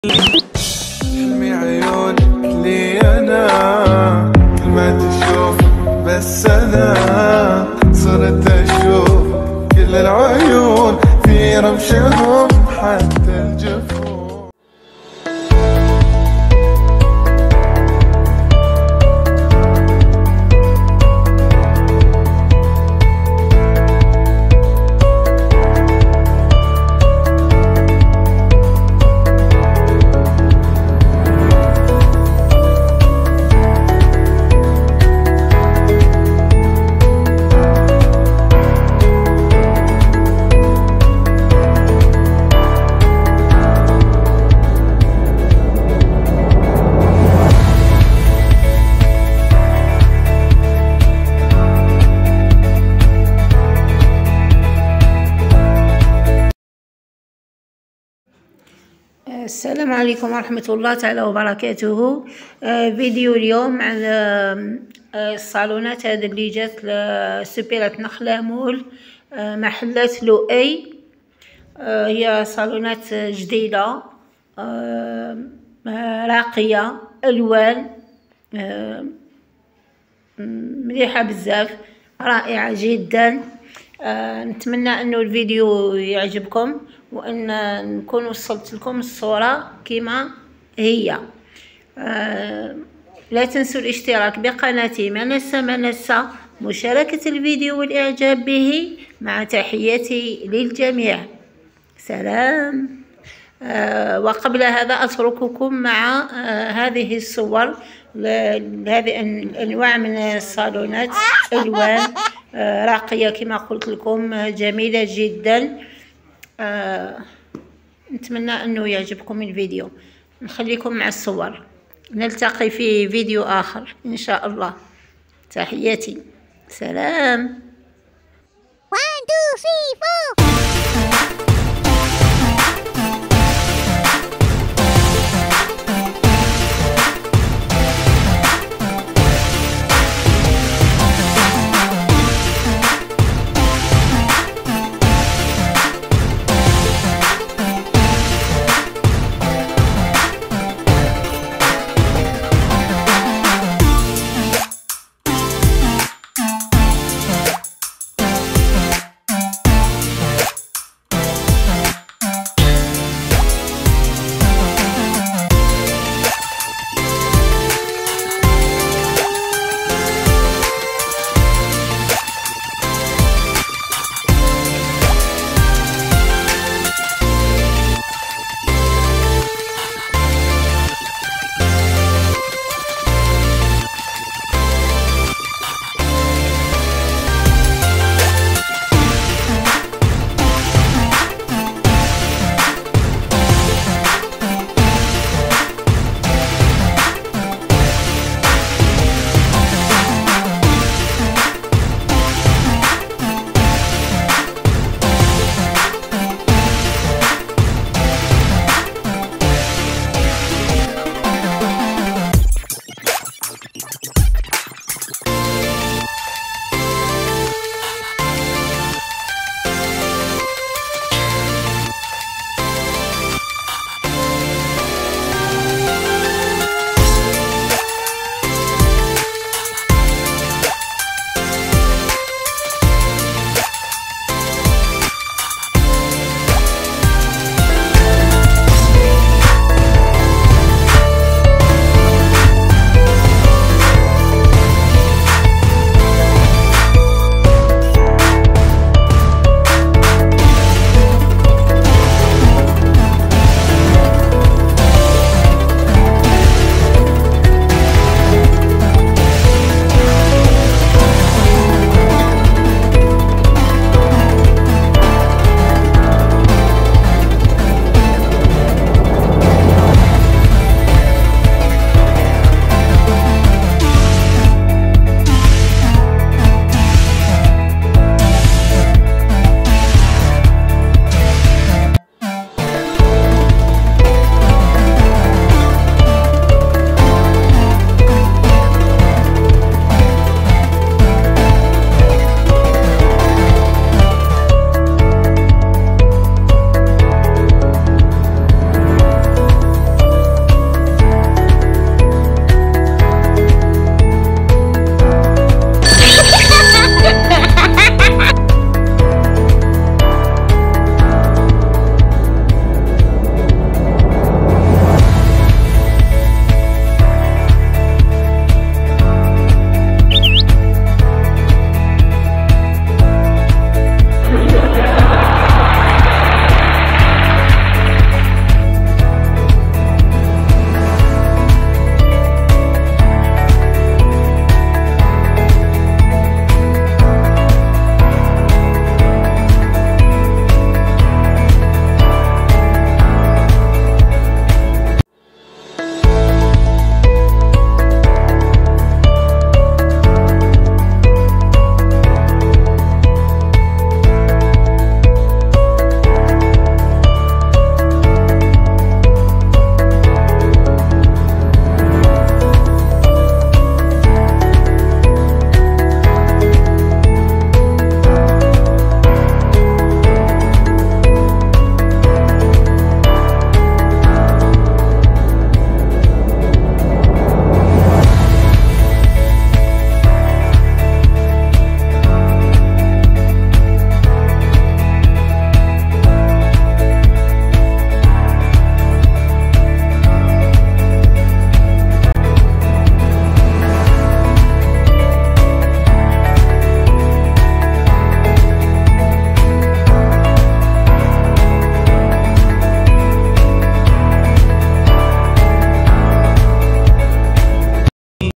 حلمي عيونك لي انا، كل ما تشوف بس انا صرت اشوف كل العيون في رمشهم حتى الجفون. السلام عليكم ورحمة الله تعالى وبركاته. فيديو اليوم عن الصالونات هذا اللي جات لسوبيرة نخلة مول محلات لؤي. هي صالونات جديدة راقية، ألوان مليحة بزاف، رائعة جدا. نتمنى انه الفيديو يعجبكم وان نكون وصلت لكم الصورة كما هي. لا تنسوا الاشتراك بقناتي منسة، مشاركة الفيديو والاعجاب به، مع تحياتي للجميع. سلام. وقبل هذا اترككم مع هذه الصور لهذه الانواع من الصالونات، الوان راقية كما قلت لكم، جميلة جدا. نتمنى انه يعجبكم الفيديو. نخليكم مع الصور، نلتقي في فيديو اخر ان شاء الله. تحياتي، سلام. 1 2 3 4